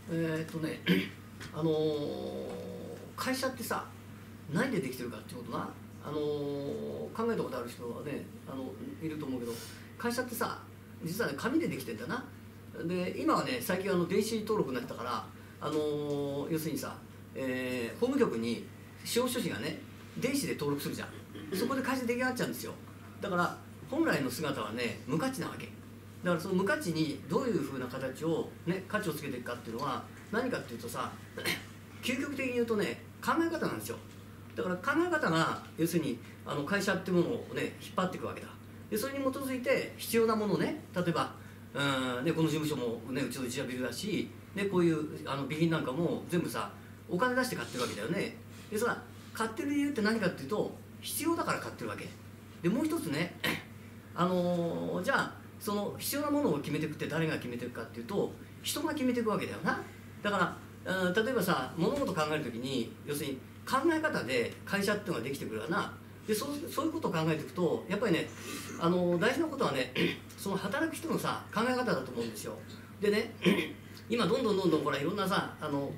ねあのー会社ってさ、何でできてるかっていうことな、考えたことある人はねいると思うけど、会社ってさ実はね紙でできてんだな。で今はね最近電子登録になってたから、要するにさ、法務局に司法書士がね電子で登録するじゃん。そこで会社出来上がっちゃうんですよ。だから本来の姿はね無価値なわけだから、その無価値にどういうふうな形をね価値をつけていくかっていうのは何かっていうとさ究極的に言うとね考え方なんですよ。だから考え方が要するに会社っていうものをね引っ張っていくわけだ。でそれに基づいて必要なものをね、例えばね、この事務所もねうちの一社ビルだし、ね、こういう備品なんかも全部さお金出して買ってるわけだよね。でさ買ってる理由って何かっていうと必要だから買ってるわけで、もう一つねじゃあその必要なものを決めていくって誰が決めていくかっていうと人が決めていくわけだよな。だから例えばさ物事を考えるときに要するに考え方で会社っていうのができてくるわな。でそういうことを考えていくとやっぱりね大事なことはねその働く人のさ考え方だと思うんですよ。でね今どんどんほらいろんなさ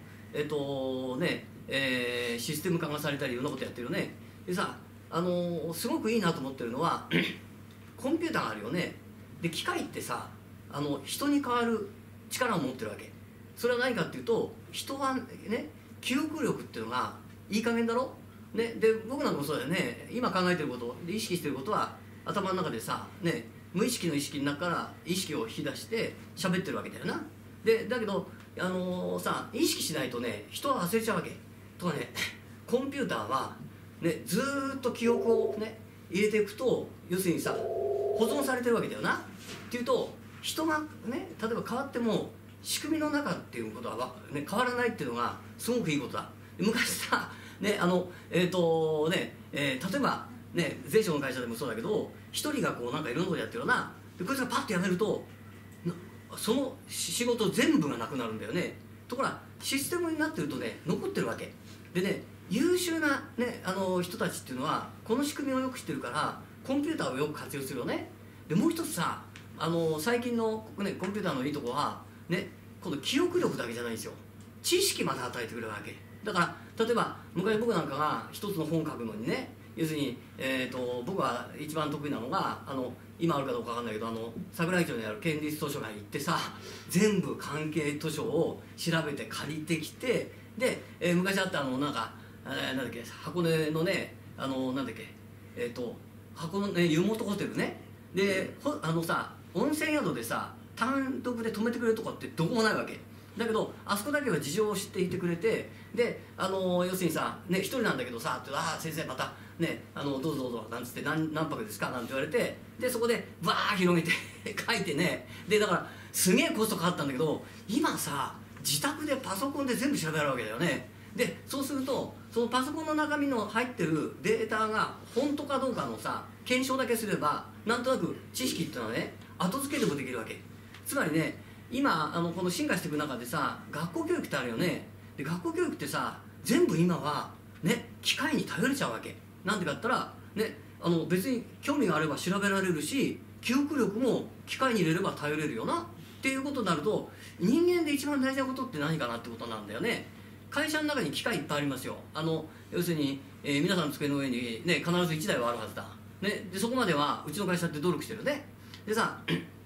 システム化がされたりいろんなことやってるよね。でさすごくいいなと思ってるのはコンピューターがあるよね。で機械ってさ人に代わる力を持ってるわけ。それは何かっていうと人はね記憶力っていうのがいい加減だろ、ね、で僕なんかもそうだよね。今考えてることで意識してることは頭の中でさ、ね、無意識の意識の中から意識を引き出して喋ってるわけだよな。でだけどさ意識しないとね人は忘れちゃうわけとかね。コンピューターは、ね、ずーっと記憶をね入れていくと要するにさ保存されてるわけだよな。っていうと人がね例えば変わっても仕組みの中っていうことは、ね、変わらないっていうのがすごくいいことだ。昔さね例えばね税商の会社でもそうだけど一人がこうなんかいろんなことやってるよな。でこいつがパッと辞めるとその仕事全部がなくなるんだよね。ところがシステムになってるとね残ってるわけでね、優秀な、ね、人たちっていうのはこの仕組みをよく知ってるからコンピューターをよく活用するよね。でもう一つさ最近の、ね、コンピューターのいいとこはねこの記憶力だけじゃないんですよ。知識まで与えてくれるわけだから、例えば昔僕なんかが一つの本を書くのにね要するに、僕は一番得意なのが今あるかどうかわかんないけど桜井町にある県立図書館に行ってさ全部関係図書を調べて借りてきてで、昔あったなんだっけ箱根のねなんだっけ箱根湯本ホテルねでさ温泉宿でさ単独で泊めてくれるとこってどこもないわけだけどあそこだけは事情を知っていてくれてで要するにさね一人なんだけどさって先生またねどうぞどうぞなんつって何泊ですかなんて言われてでそこでバー広げて書いてねでだからすげえコストかかったんだけど今さ自宅でパソコンで全部調べられるわけだよね。でそうするとそのパソコンの中身の入ってるデータが本当かどうかのさ検証だけすればなんとなく知識っていうのはね後付けでもできるわけ。つまりね今この進化していく中でさ学校教育ってあるよね。で学校教育ってさ全部今はね機械に頼れちゃうわけなんでかって言ったらね別に興味があれば調べられるし記憶力も機械に入れれば頼れるよなっていうことになると人間で一番大事なことって何かなってことなんだよね。会社の中に機械いっぱいありますよ。要するに、皆さんの机の上に、ね、必ず1台はあるはずだ、ね、でそこまではうちの会社って努力してるね。でさ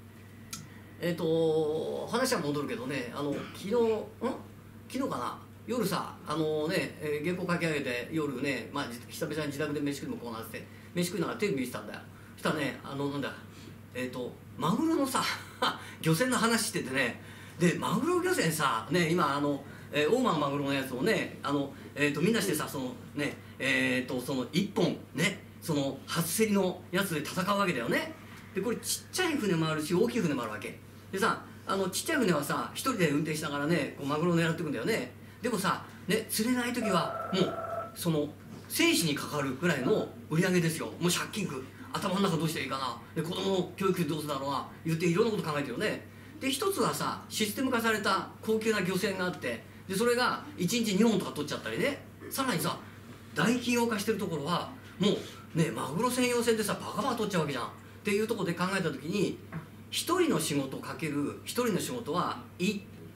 話は戻るけどね昨日かな夜さ原稿書き上げて夜ね、久々に自宅で飯食いもこうなって飯食いながらテレビ見てたんだよ。そしたらねなんだマグロのさ漁船の話しててねでマグロ漁船さね今大間のマグロのやつをねみんなしてさそのねその1本ねその初競りのやつで戦うわけだよね。でこれちっちゃい船もあるし大きい船もあるわけでさちっちゃい船はさ一人で運転しながらねこうマグロを狙っていくんだよね。でもさね釣れない時はもうその生死にかかるぐらいの売り上げですよ。もう借金苦頭の中どうしたらいいかなで子供の教育どうするだろうな言っていろんなこと考えてるよね。で一つはさシステム化された高級な漁船があってでそれが1日2本とか取っちゃったりねさらにさ大企業化してるところはもうねマグロ専用船でさバカバカ取っちゃうわけじゃんっていうところで考えた時に一人の仕事かける一人の仕事は1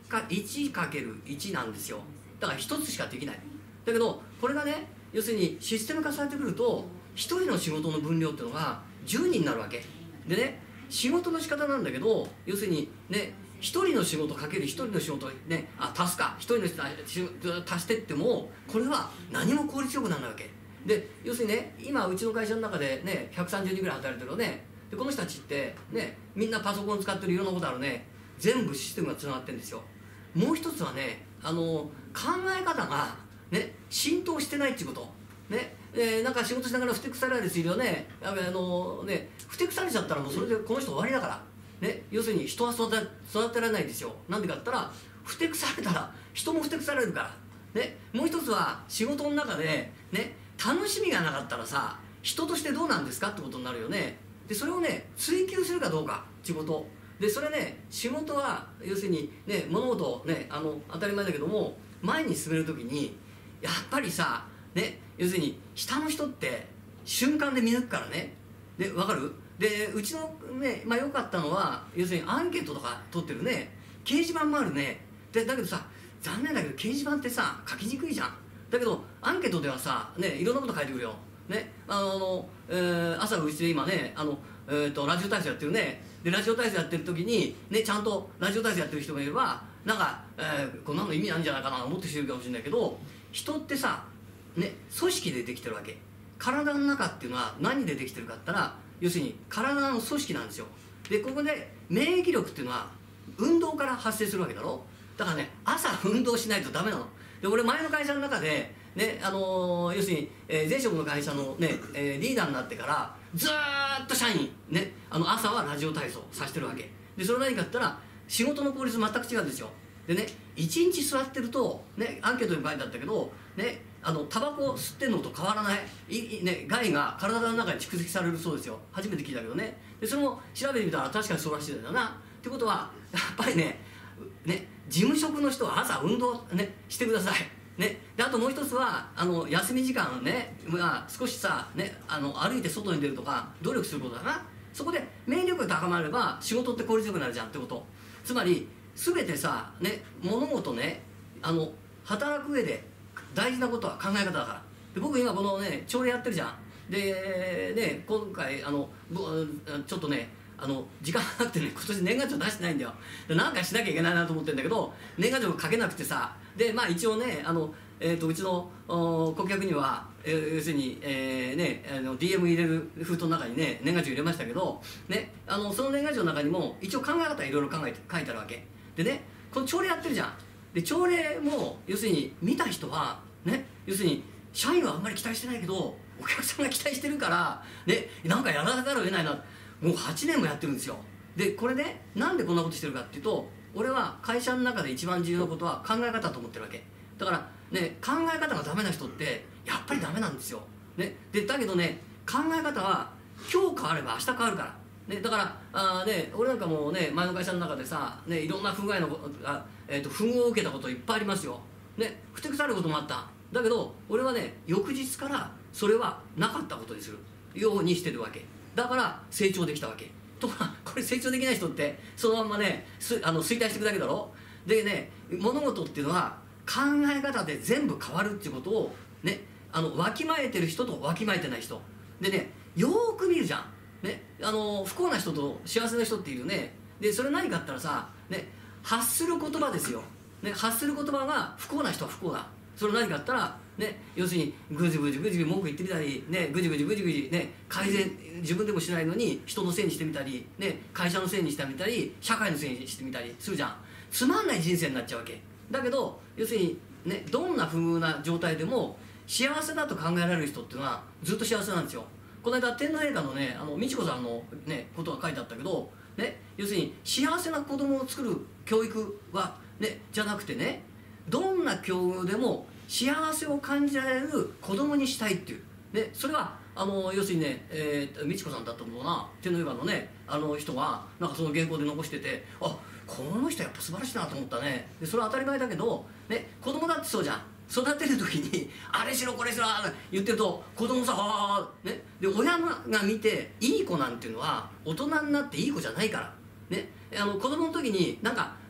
1×1 なんですよ。だから1つしかできない。だけどこれがね、要するにシステム化されてくると1人の仕事の分量っていうのが10人になるわけでね、仕事の仕方なんだけど、要するにね、1人の仕事かける1人の仕事ね、足すか1人の仕事足してってもこれは何も効率よくならないわけで、要するにね、今うちの会社の中でね130人ぐらい働いてるよね。でこの人たちってね、みんなパソコン使ってるいろんなことあるね、全部システムがつながってるんですよ。もう一つはね、考え方がね浸透してないっていうことね。なんか仕事しながらふてくされる人いるよね。ふてくされちゃったらもうそれでこの人終わりだからね。要するに人は育てられないんですよ。なんでかって言ったら、ふてくされたら人もふてくされるからね。もう一つは仕事の中でね、楽しみがなかったらさ、人としてどうなんですかってことになるよね。でそれをね追求するかどうか仕事で、それね、仕事は要するにね、物事をね、当たり前だけども前に進めるときにやっぱりさね、要するに下の人って瞬間で見抜くからね。で分かる？でうちのね、良かったのは要するにアンケートとか取ってるね、掲示板もあるね。でだけどさ、残念だけど掲示板ってさ書きにくいじゃん。だけどアンケートではさね、いろんなこと書いてくるよね。朝うちで今ねラジオ体操やってるね。でラジオ体操やってる時にね、ちゃんとラジオ体操やってる人がいればなんか、こんなの意味なんじゃないかなと思ってしてるかもしれないけど、人ってさね、組織でできてるわけ。体の中っていうのは何でできてるかって言ったら、要するに体の組織なんですよ。でここで免疫力っていうのは運動から発生するわけだろ。だからね、朝運動しないとダメなの。で俺前の会社の中でね、要するに、前職の会社のね、リーダーになってからずーっと社員ね、朝はラジオ体操させてるわけで、それ何かって言ったら仕事の効率全く違うんですよ。でね、1日座ってるとね、アンケートに書いてあったけどね、タバコ吸ってんのと変わらないね、害が体の中に蓄積されるそうですよ。初めて聞いたけどね。でそれも調べてみたら確かにそうらしいんだよな。ってことはやっぱりね、事務職の人は朝運動ねしてくださいね。であともう一つは休み時間ね、少しさね、歩いて外に出るとか努力することだな。そこで免疫力が高まれば仕事って効率よくなるじゃんってこと。つまり全てさね、物事ね、働く上で大事なことは考え方だから。で僕今このね朝礼やってるじゃん。でね、今回ちょっとね時間がなくてね、今年年賀状出してないんだよ。でなんかしなきゃいけないなと思ってるんだけど、年賀状書けなくてさ。で一応ねうちの顧客には、要するに、DM 入れる封筒の中にね年賀状入れましたけどね、その年賀状の中にも一応考え方いろいろ書いてあるわけでね。この朝礼やってるじゃん。で朝礼も要するに見た人はね、要するに社員はあんまり期待してないけどお客さんが期待してるからね、なんかやらざるを得ないな。もう8年もやってるんですよ。でこれね、なんでこんなことしてるかっていうと、俺は会社の中で一番重要なことは考え方だと思ってるわけだからね。考え方がダメな人ってやっぱりダメなんですよ、ね。でだけどね、考え方は今日変われば明日変わるから、ね、だから俺なんかもね、前の会社の中でさ、ね、いろんな不具合の不遇を受けたこといっぱいありますよ、ね。ふてくされることもあった。だけど俺はね、翌日からそれはなかったことにするようにしてるわけだから成長できたわけ。ところがこれ成長できない人ってそのまんまね衰退していくだけだろ。でね、物事っていうのは考え方で全部変わるっていうことをね、わきまえてる人とわきまえてない人でね、よーく見るじゃんね。不幸な人と幸せな人っていうね。でそれ何かって言ったらさね、発する言葉ですよ、ね。発する言葉が不幸な人は不幸だ。それ何かって言ったらね、要するにぐじぐじ文句言ってみたりね、ぐじぐじね、改善自分でもしないのに人のせいにしてみたりね、会社のせいにしてみたり社会のせいにしてみたりするじゃん。つまんない人生になっちゃうわけだけど、要するにね、どんな不遇な状態でも幸せだと考えられる人っていうのはずっと幸せなんですよ。この間天皇陛下のね、美智子さんのねことが書いてあったけどね、要するに幸せな子供を作る教育はねじゃなくてね、どんな境遇でも幸せを感じられる子供にしたいっていう、ね、それは要するにね、美智子さんだったのかな、天皇陛下のね人がなんかその原稿で残してて、あ、この人やっぱ素晴らしいなと思ったね。でそれは当たり前だけど、ね、子供だってそうじゃん。育てる時にあれしろこれしろ言ってると子供さね、で親が見ていい子なんていうのは大人になっていい子じゃないからね。子供の時になんか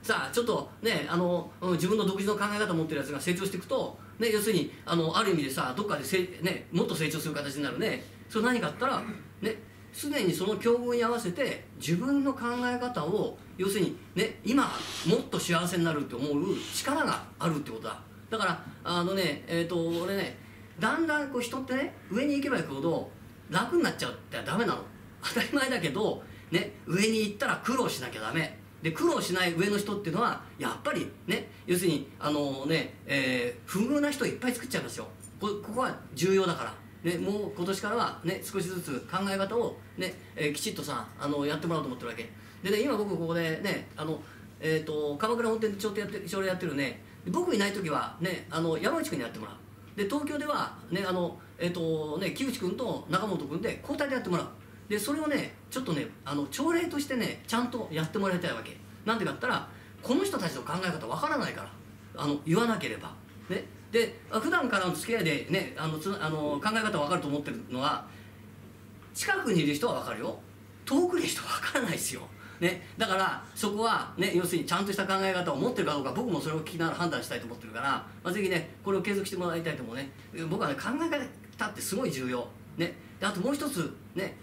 さあちょっとね自分の独自の考え方を持ってるやつが成長していくと、ね、要するにある意味でさどっかでもっと成長する形になるね。それ何かって言ったらね、すでにその境遇に合わせて自分の考え方を要するにね今もっと幸せになるって思う力があるってことだ。だから俺ねだんだんこう人ってね上に行けば行くほど楽になっちゃうってダメなの。当たり前だけどね、上に行ったら苦労しなきゃダメで、苦労しない上の人っていうのはやっぱりね、要するに不遇な人いっぱい作っちゃいますよ。ここは重要だから、ね、もう今年からはね少しずつ考え方をね、きちっとさやってもらおうと思ってるわけでね。今僕ここでね鎌倉本店で朝礼やってるね、僕いない時はね山内君にやってもらう。で東京ではね木内君と中本君で交代でやってもらう。でそれをねちょっとね朝礼としてねちゃんとやってもらいたいわけなんでかって言ったら、この人たちの考え方わからないから言わなければね。で普段からの付き合いでね考え方わかると思ってるのは、近くにいる人はわかるよ、遠くにいる人はわからないですよね。だからそこはね要するにちゃんとした考え方を持ってるかどうか、僕もそれを聞きながら判断したいと思ってるから、ぜひねこれを継続してもらいたいと思うね。僕はね考え方ってすごい重要ね。であともう一つね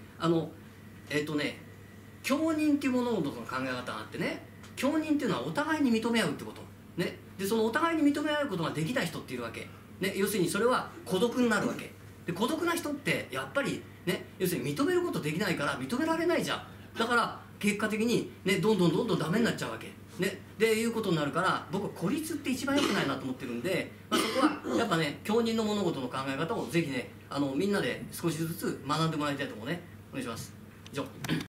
共認っていう物事の考え方があってね、共認っていうのはお互いに認め合うってことね。でそのお互いに認め合うことができない人っているわけね。要するにそれは孤独になるわけで、孤独な人ってやっぱりね要するに認めることできないから認められないじゃん。だから結果的にねどんどんダメになっちゃうわけね。でいうことになるから、僕は孤立って一番良くないなと思ってるんで、そこはやっぱね共認の物事の考え方をぜひねみんなで少しずつ学んでもらいたいと思うね。お願いします。以上。